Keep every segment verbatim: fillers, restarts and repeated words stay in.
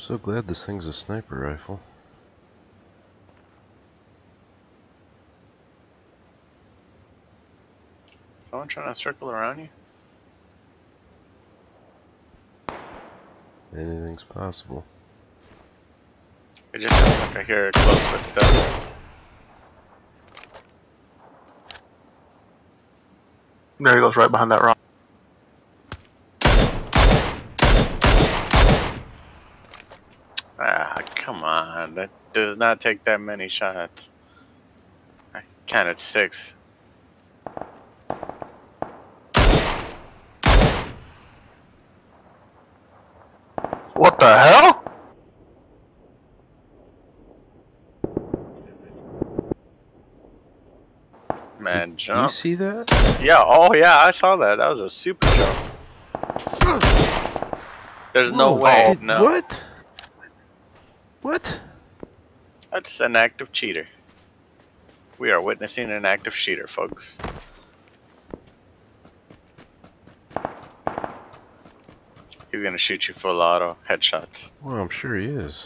So glad this thing's a sniper rifle. Someone trying to circle around you? Anything's possible. It just sounds like I hear close footsteps. There he goes, right behind that rock. Ah, come on. That does not take that many shots. I counted six. What the hell? Man, Did jump. you see that? Yeah, oh yeah, I saw that. That was a super jump. There's no Whoa, way. did- No. What? What? That's an active cheater. We are witnessing an active cheater, folks. He's gonna shoot you full auto headshots. Well, I'm sure he is.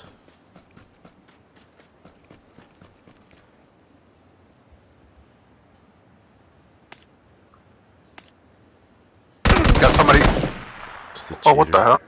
Got somebody. It's the Oh, what the cheater. hell?